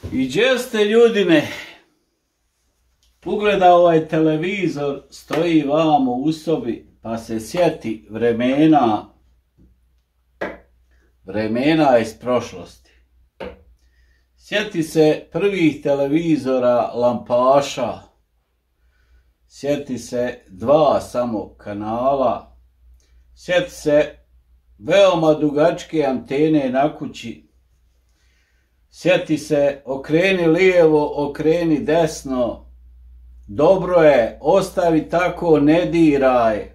I gdje ste, ljudine? Ugleda ovaj televizor, stoji vamo u sobi, pa se sjeti vremena iz prošlosti. Sjeti se prvih televizora lampaša, sjeti se 2 samo kanala, sjeti se veoma dugačke antene na kući, sjeti se okreni lijevo, okreni desno, dobro je, ostavi tako, ne diraj.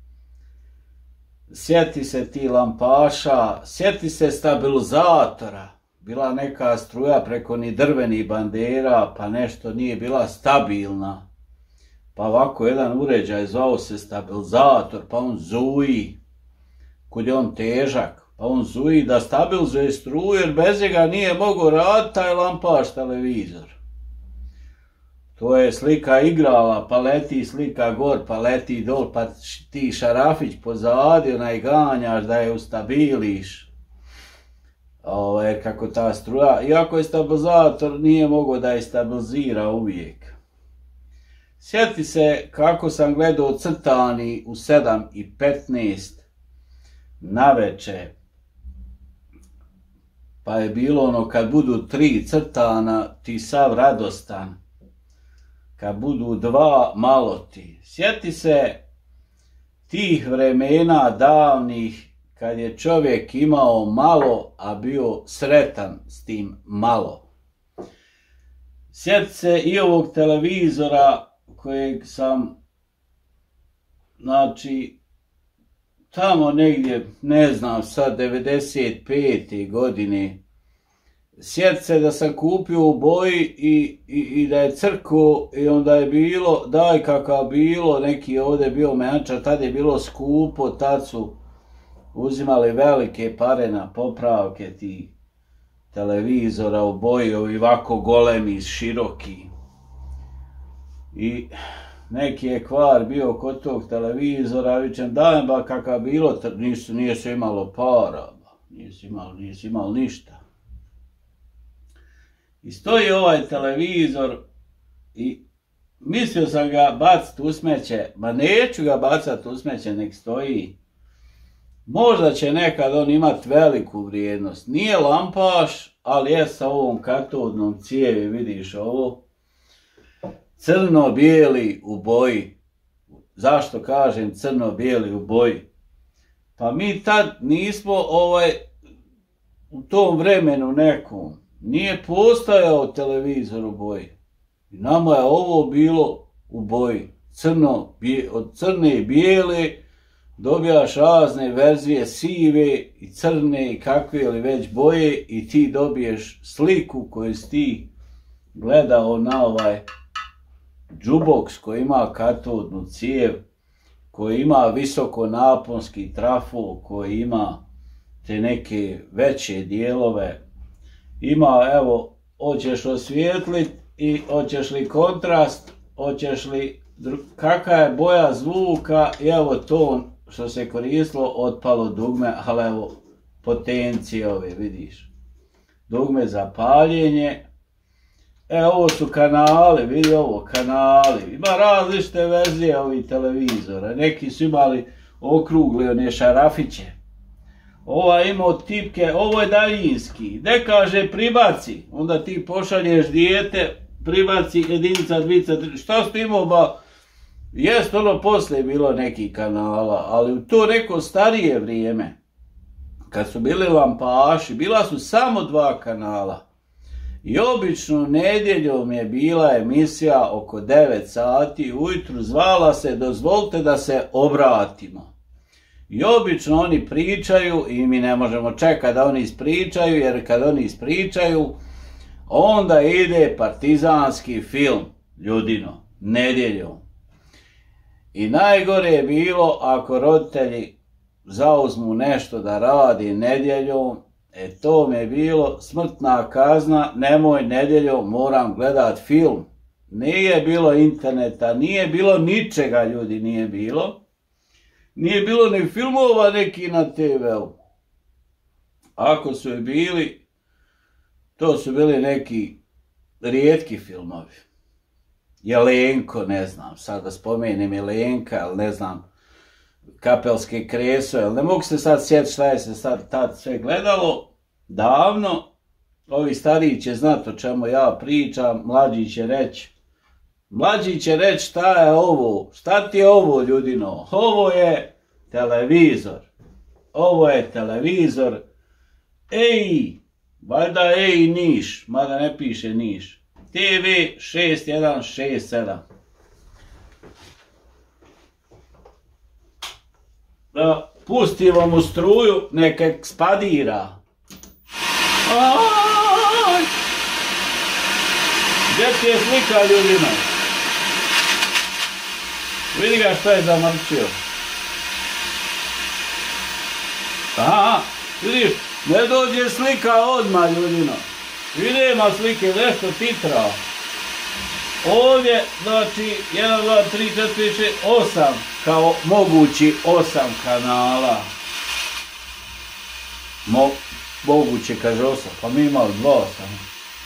Sjeti se ti lampaša, sjeti se stabilizatora. Bila neka struja preko ni drvenih bandera, pa nešto nije bila stabilna. Pa ovako jedan uređaj zvao se stabilizator, pa on zuji. Kud je on težak, pa on zuji da stabilizuje struju, jer bez njega nije mogao raditi taj lampaš televizor. To je slika igrala, pa leti slika gor, pa leti dol, pa ti šarafić pozadi, onaj ganjaš da je ustabiliš. Jer kako ta struja, iako je stabilizator, nije mogao da je stabilizira uvijek. Sjeti se kako sam gledao crtani u 7:15 naveče. Pa je bilo ono, kad budu 3 crtana, ti sav radostan. Kad budu 2, malo ti. Sjeti se tih vremena davnih, kad je čovjek imao malo, a bio sretan s tim malo. Sjeti se i ovog televizora kojeg sam, tamo negdje, ne znam, sad 95. godine, sjeti se da sam kupio u boji i da je crko i onda je bilo, daj kakav bilo, neki ovdje bio menadžer, tad je bilo skupo, tad su uzimali velike pare na popravke ti televizora u boji, ovi ovako golemi, široki. I neki je kvar bio kod tog televizora, vičem dajem ba kakav bilo, nije se imalo para, nije se imalo ništa. I stoji ovaj televizor i mislio sam ga baciti u smeće, ma neću ga bacati u smeće, nek stoji. Možda će nekad on imati veliku vrijednost. Nije lampaš, ali je sa ovom katodnom cijevi, vidiš ovo. Crno-bijeli u boji. Zašto kažem crno-bijeli u boji? Pa mi tad nismo u tom vremenu nekom, nije postojao televizor u boji. I nama je ovo bilo u boji. Od crne i bijele dobijaš razne verzije, sive i crne i kakve li već boje i ti dobiješ sliku koju si ti gledao na ovaj džuboks koji ima katodnu cijev, koji ima visokonaponski trafo, koji ima te neke veće dijelove. Ima, evo, hoćeš osvijetlit i hoćeš li kontrast, hoćeš li kakva je boja zvuka i evo to što se koristilo otpalo dugme, ali evo potencije ove, vidiš. Dugme za paljenje. Ovo su kanali, vidi ovo, kanali. Ima različite verzije ovih televizora. Neki su imali okrugle, one šarafiće. Ova imao tipke, ovo je daljinski. Ne kaže pribaci, onda ti pošalješ dijete, pribaci jedinica, dvica, šta su imao, ba, jest ono poslije bilo nekih kanala, ali u to neko starije vrijeme, kad su bili lampaši, bila su samo 2 kanala. I obično nedjeljom je bila emisija oko 9 sati ujutru, zvala se Dozvolite da se obratimo. I obično oni pričaju i mi ne možemo čekati da oni ispričaju, jer kad oni ispričaju, onda ide partizanski film, ljudino, nedjeljom. I najgore je bilo ako roditelji zauzmu nešto da radi nedjeljom, to mi je bilo smrtna kazna, nemoj nedjeljom, moram gledat film. Nije bilo interneta, nije bilo ničega, ljudi, nije bilo. Nije bilo ni filmova neki na TV-u. Ako su i bili, to su bili neki rijetki filmovi. Jelenko, ne znam, sad da spomenem Jelenka, ali ne znam, Kapelske kreso, ali ne mogu se sad sjetiti šta je se sad tad sve gledalo, davno. Ovi stariji će znati o čemu ja pričam, mlađi će reći šta je ovo, šta ti je ovo, ljudino, ovo je televizor, ej, valjda ej Niš, mada ne piše Niš, TV 6167. Da pustimo mu struju, neka ekspadira. Aj! Gdje ti je slika, ljudima? Vidi ga što je zamrčio. Aha, vidiš, ne dođe slika odmah, ljudino. Vidimo slike, nešto titra. Ovdje, znači, 1, 2, 3, 4, 5, 6, 8, kao mogući 8 kanala. Moguće, kaže 8, pa mi imamo 2 samo.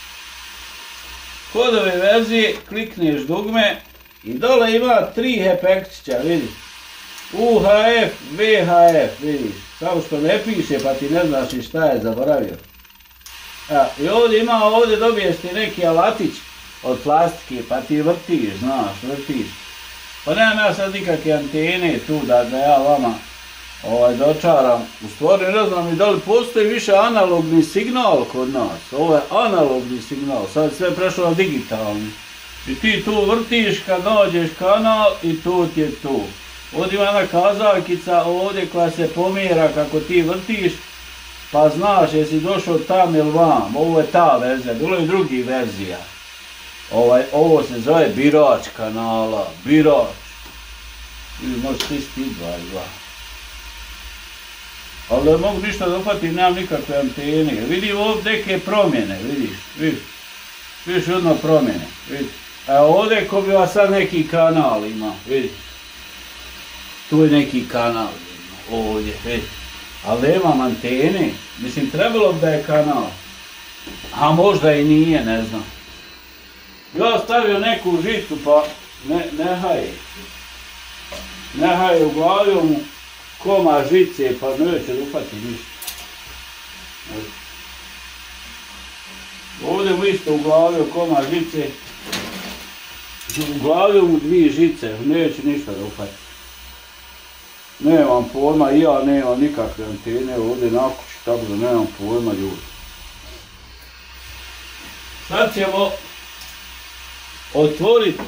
Kod ove verzije klikneš dugme i dole ima 3 efektića, vidiš. UHF, VHF, vidiš. Samo što ne piše pa ti ne znaš ni šta je, zaboravio. I ovdje ima, ovdje dobiješ ti neki alatić od plastike, pa ti vrtiš, znaš, vrtiš. Pa nemam ja sad nikakve antene tu da ja vama dočaram. U stvari ne znam i da li postoji više analogni signal kod nas. Ovo je analogni signal, sad sve prešlo na digitalni. I ti tu vrtiš kad nađeš kanal i tu ti je tu. Ovdje ima jedna kazaljkica ovdje koja se pomjera kako ti vrtiš, pa znaš jesi došao tam ili vam. Ovo je ta verzija, bilo je drugih verzija. Ovo se zove birač kanala, birač. Ili možeš stisnuti 2 i 2. Ali ne mogu ništa da upatim, nemam nikakve antene. Vidi ovdje neke promjene, vidiš. Vidiš jedno promjene, vidiš. A ovdje ko bi vas sad neki kanal ima, vidiš. Tu je neki kanal, ovdje, vidiš. Ali nemam antene, mislim trebalo bi da je kanal. A možda i nije, ne znam. Ja stavio neku žicu pa nehaj u glavi mu koma žice pa neće upati ništa. Ovdje mu isto u glavi koma žice, u glavi mu 2 žice, neće ništa da upati. Nemam pojma, ja nemam nikakve antene ovdje na kući, tako da nemam pojma, ljudi. Sad ćemo otvoriti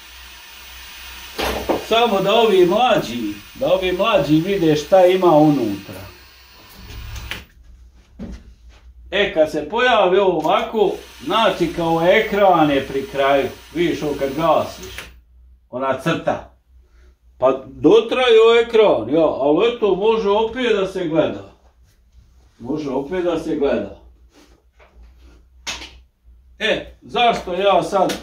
samo da ovi mlađi vide šta ima unutra. Kad se pojavi ovo ovako, znači kao ekran je pri kraju, vidiš ovo kad gasiš, ona crta. Pa dotraju ekran, ali eto može opet da se gleda. Zašto ja sad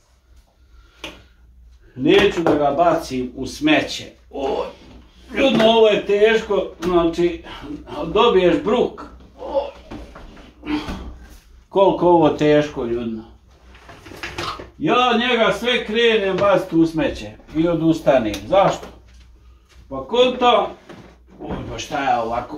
neću da ga bacim u smeće? Ljudno, ovo je teško, znači dobiješ bruk. Koliko ovo teško, ljudno. Ja njega sve krenem baciti u smeće i odustanem. Zašto? Pa kontam, pa šta je ovako,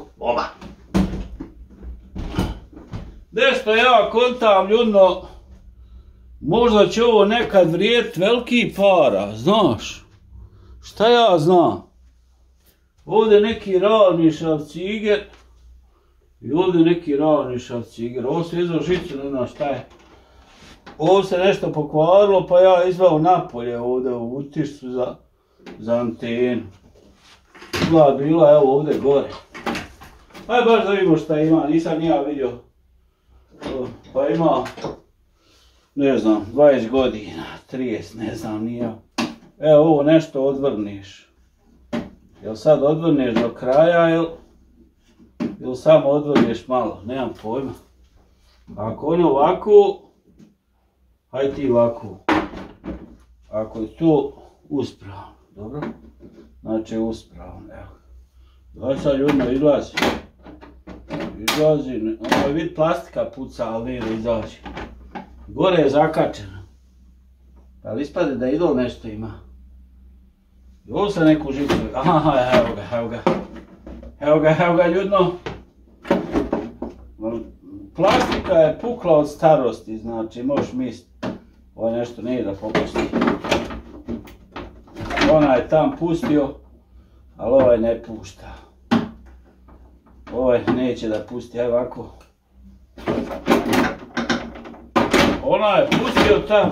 nešto ja kontam, ljudno, možda će ovo nekad vrijediti veliki para, znaš. Šta ja znam? Ovdje neki ravnišav ciger i ovdje neki ravnišav ciger. Ovo se izvao žicu, ne znam šta je. Ovo se nešto pokvarilo pa ja izvao napolje ovdje u utišcu za antenu. Bila evo ovdje gore. Aj baš da vidimo šta ima, nisam ja vidio. Pa ima, ne znam, 20 godina, 30, ne znam, nije. Evo ovo nešto odvrniš. Jel sad odvrniš do kraja ili samo odvrniš malo, nemam pojma. Ako on je ovako, hajde ti ovako. Ako je to uspravno, dobro? Znači uspravno, evo. Daj sad ljudno izlazi. Izlazi, vid plastika puca, ali ne da izađe. Gore je zakačeno. Ali ispade da idol nešto ima. I ovo sa neku žicu. Aha, evo ga ljudno. Plastika je pukla od starosti, znači možeš misliti. Ovo nešto nije da popusti. Ona je tam pustio, ali ovaj ne pušta. Ovaj neće da pusti, evo ovako. Ona je pustio tamo.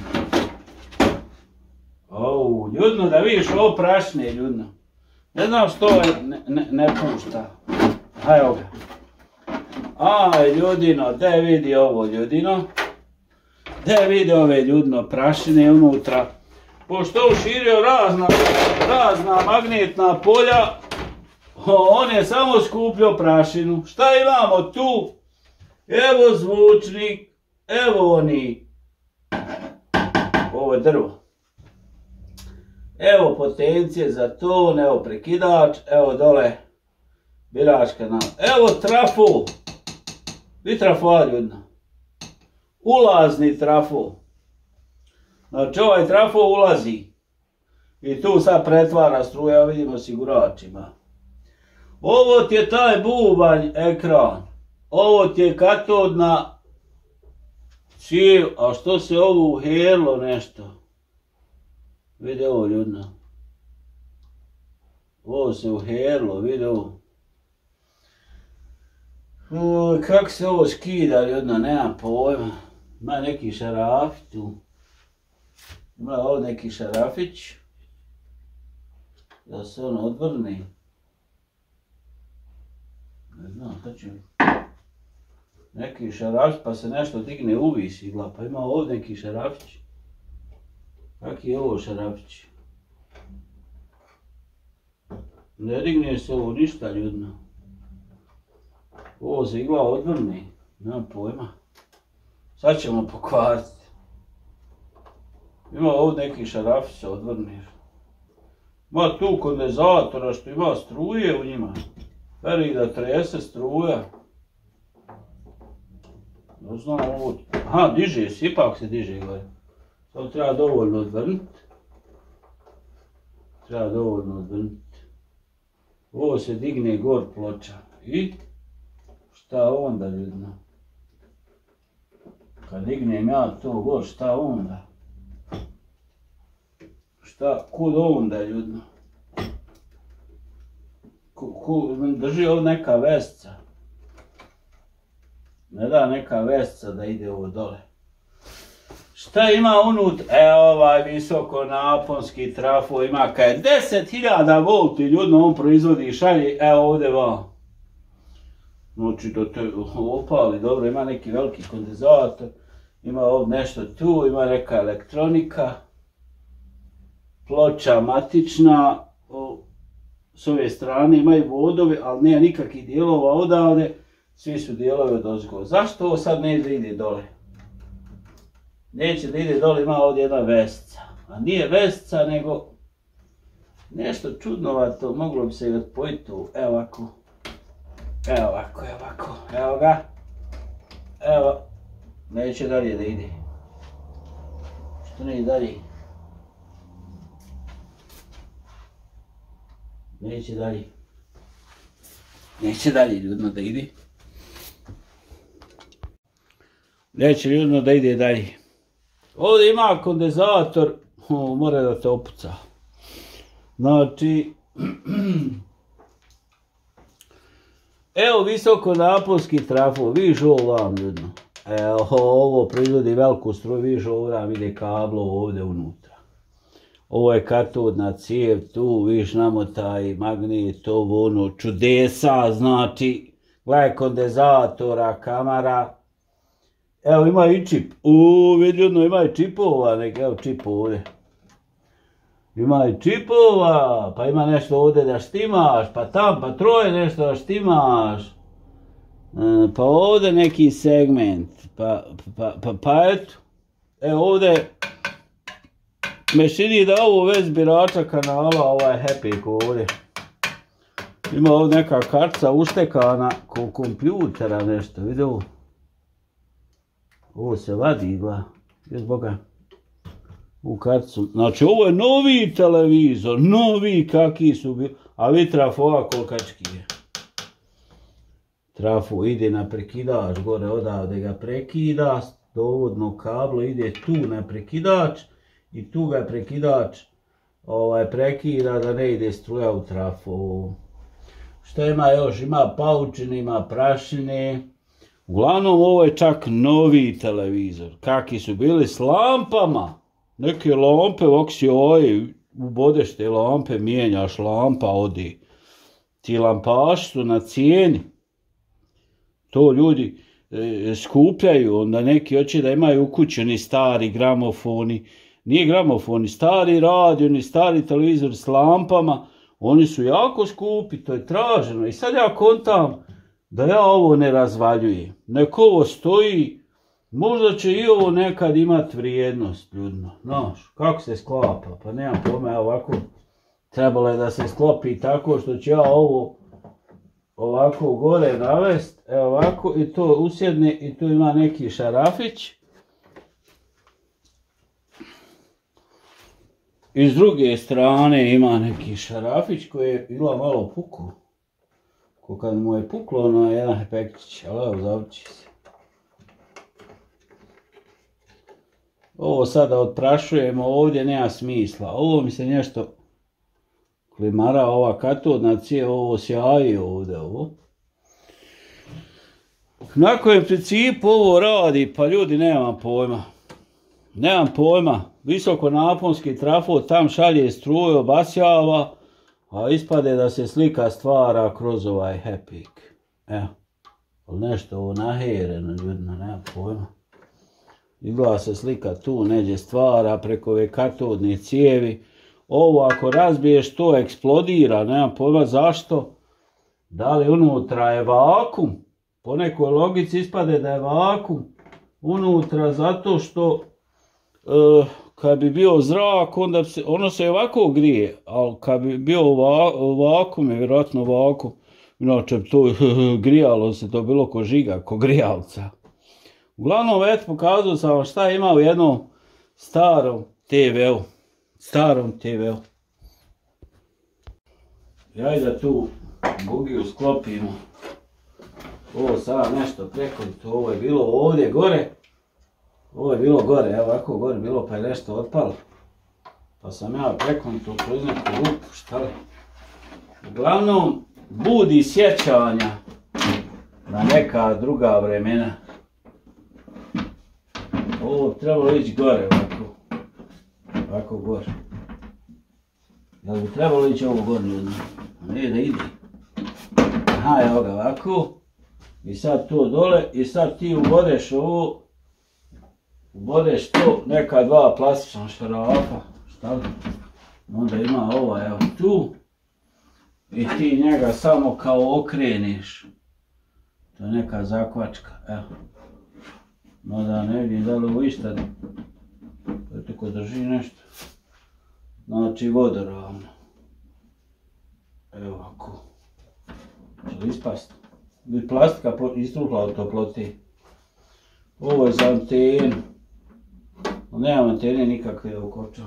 Ljudno, da vidiš ovo prašne, ljudno. Ne znam što ovaj ne pušta. Evo ga. Aj, ljudino, de vidi ovo, ljudino. De vidi ove, ljudno, prašine unutra. Pošto je uširio razna magnetna polja, on je samo skupljio prašinu. Šta imamo tu? Evo zvučnik, evo oni. Ovo je drvo. Evo potencije za ton, evo prekidač, evo dole biračka nam. Evo trafo. Vi trafoa, ljudno. Ulazni trafo. Znači ovaj trafo ulazi. I tu sad pretvara struja, vidimo osiguračima. Ovo ti je taj bubanj ekran. Ovo ti je katodna cijev. A što se ovo uherlo nešto? Vidi ovo, ljudno. Ovo se uherlo, vidi ovo. Kako se ovo skida, ljudno, nemam pojma. Ima neki šarafi tu. Ima ovdje neki šarafić. Da se on odvrne. Ne znam, šta će. Neki šarafić pa se nešto digne uvisi. Pa ima ovdje neki šarafić. Kaki je ovo šarafić? Ne digne se ovo ništa, ljudno. Ovo se igla odvrne. Nemam pojma. Sad ćemo pokvariti. Ima ovdje neki šarafić se odvrne. Ima tu kondenzatora što ima struje u njima. Veri da trese struja. Ne znam ovo. Aha, diže se, ipak se diže, gledaj. Samo treba dovoljno odvrniti. Ovo se digne gor ploča. I šta onda, ljudno? Kad dignem ja to gor, šta onda? Kud onda, ljudno? Drži ovdje neka vesca. Ne da neka vesca da ide ovo dole. Šta ima ovaj visokonaponski trafo ima kad je 10.000 volti, ljudno, on proizvodi i šalje, ovdje van. Znači da te opali, dobro, ima neki veliki kondenzator, ima ovdje nešto tu, ima neka elektronika, ploča matična, s ove strane imaju vodovi, ali nema nikakvih dijelova odavde, svi su dijelovi od ozgo. Zašto ovo sad ne ide dole? Neće da ide dole, ima ovdje jedna vesca. A nije vesca, nego nešto čudnovato, moglo bi se odpojiti tu. Evo ovako. Evo ga. Evo. Neće dalje da ide. Što ne ide dalje? Neće dalje, ljudno, da ide. Neće, ljudno, da ide dalje. Ovdje ima kondenzator, mora da te opuca. Znači, evo visokonaponski trafo, vidiš ovo vam, ljudno. Evo, ovo proizvodi veliku struju, vidiš ovo vam ide kablo ovdje unutra. Ovo je katodna cijev, tu vidiš namotaj magnet, ovo ono čudesa, znači, gledaj kondenzatora, kamera. Evo ima i čip, vidljudno ima i čipova, evo čip ovdje. Ima i čipova, pa ima nešto ovdje da štimaš, pa tam, pa troje nešto da štimaš. Pa ovdje neki segment, pa eto. Evo ovdje me čini da ovo vez birača kanala, ovaj Happy ovdje. Ima ovdje neka kartica uštekana ko kompjutera nešto, vidi ovo. Ovo se vadi, gla. Jes Boga. U karticu. Znači, ovo je novi televizor. Novi kakvi su bili. A vi trafova kolikački je. Trafo ide na prekidač. Gore odavde ga prekida. Dovodno kablo ide tu na prekidač. I tu ga prekidač prekida da ne ide struja u trafo. Što ima još? Ima paučine, ima prašine. Uglavnom ovo je čak novi televizor. Kakvi su bili s lampama. Neke lampe, ovako si ubodeš te lampe, mijenjaš lampa, odi. Ti lampaši su na cijeni. To ljudi skupljaju, onda neki hoće da imaju u kući ni stari gramofoni. Nije gramofoni, stari radio, ni stari televizor s lampama. Oni su jako skupi, to je traženo. I sad ja kontam da ja ovo ne razvaljujem. Nek ovo stoji, možda će i ovo nekad imati vrijednost, ljudno. Znaš, kako se sklapa? Pa nemam pojma, ovako. Trebalo je da se sklopi tako što ću ja ovo ovako gore navest. Evo ovako i to usjedne i tu ima neki šarafić. I s druge strane ima neki šarafić koji je bila malo pukao. Ko kad mu je puklo na jedan hepektić, ali evo zavrći se. Ovo sada odprašujemo, ovdje nema smisla. Ovo mi se nešto klimara, ova katodna cijev, ovo sjaji ovdje ovo. Na kojem principu ovo radi, pa ljudi nemam pojma. Nemam pojma, visokonaponski trafo tam šalje struju, obasjava, a ispade da se slika stvara kroz ovaj hepik. Evo, ali nešto ovo nahereno, ljudno, nemam pojma. Izgleda se slika tu, neđe stvara preko ove katodne cijevi. Ovo ako razbiješ to eksplodira, nemam pojma zašto. Da li unutra je vakum? Po nekoj logici ispade da je vakum unutra zato što kad bi bio zrak, onda ono se ovako grije, ali kad bi bio vakum, je vjerojatno vakum, inače to grijalo se, to bilo ko žiga, ko grijalca. Uglavnom, eto, pokazao sam vam šta ima u jednom starom TV-u. Ja i da tu bugiju sklopimo. Ovo sad nešto preko, ovo je bilo ovdje gore. Ovo je bilo gore, evo ovako gore bilo pa je nešto otpalo. Pa sam ja prekonto kroz neku rupu, šta li. Uglavnom, budi sjećanja na neka druga vremena. Ovo trebalo ići gore ovako. Ovako gore. Jel bi trebalo ići ovo gore ljudno? Nije da ide. Aha, evo ga ovako. I sad to dole i sad ti ubodeš ovo. Ubodeš to, neka dva plastična šarafa, šta li? Onda ima ova, evo tu. I ti njega samo kao okreniš. To je neka zakvačka, evo. No da ne vidim da li ovo išta. To je tako drži nešto. Znači vodoravno. Evo ovako. Će li ispast? Bi plastika istrukla od toplote. Ovo je za antenu. Nemam antene nikakve ukočao.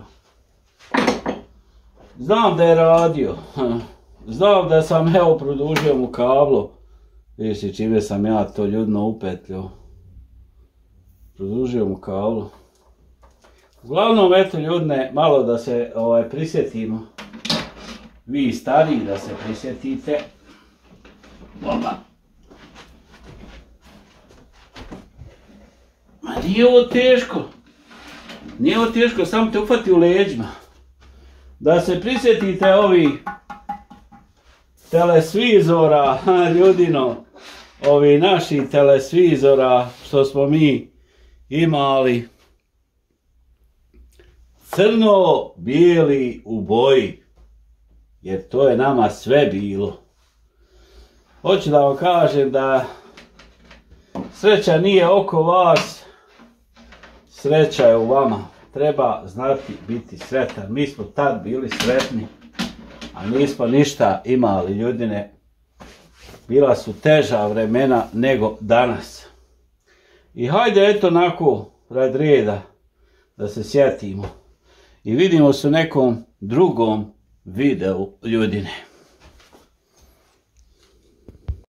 Znam da je radio. Znam da sam evo produžio mu kablo. Vidiš čime sam ja to ljudno upetljao. Produžio mu kablo. Uglavnom eto ljudne, malo da se prisjetimo. Vi stariji da se prisjetite. Oba. Ma nije ovo teško. Nije ovo teško, samo te ufati u leđima. Da se prisjetite ovih telesvizora, ljudino, ovi naših telesvizora što smo mi imali. Crno-bijeli u boji. Jer to je nama sve bilo. Hoću da vam kažem da sreća nije oko vas, sreća je u vama. Treba znati biti sretan. Mi smo tad bili sretni, a nismo ništa imali, ljudine. Bila su teža vremena nego danas. I hajde eto onako rad reda da se sjetimo. I vidimo se u nekom drugom videu, ljudine.